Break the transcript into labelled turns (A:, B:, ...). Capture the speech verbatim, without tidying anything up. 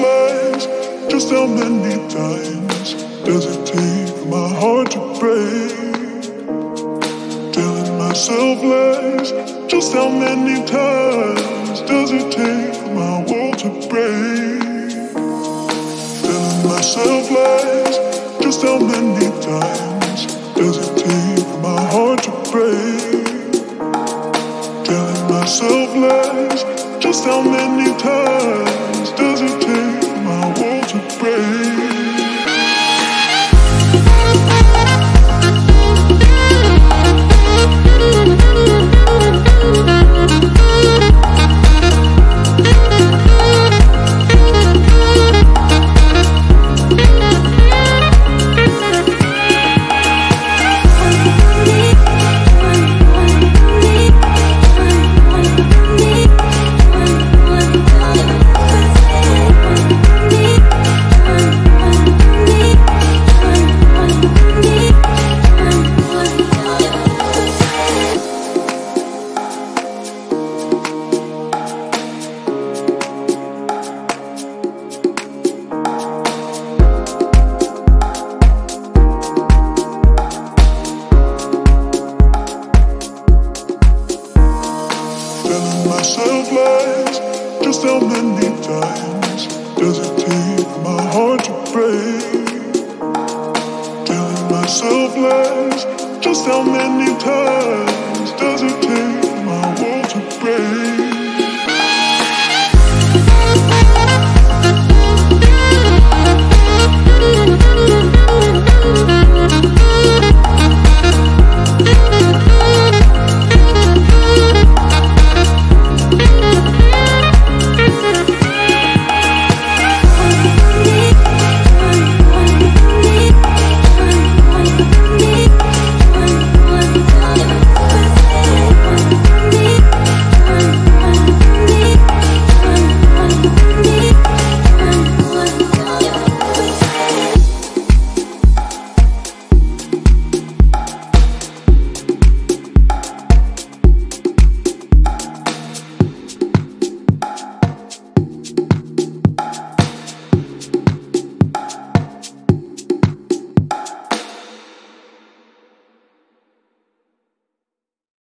A: lies. Just how many times does it take for my heart to break? Telling myself lies. Just how many times does it take for my world to break? Telling myself lies. Just how many times does it take for my heart to break? Telling myself lies. Just how many times does it take for my world to break? Myself lies. Just how many times does it take for my heart to break? Telling myself lies. Just how many times does it take for my world to break?